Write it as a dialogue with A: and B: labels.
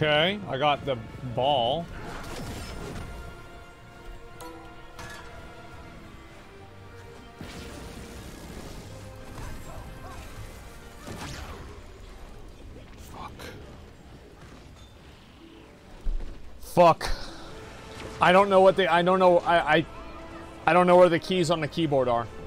A: Okay, I got the ball. Fuck. I don't know what I don't know where the keys on the keyboard are.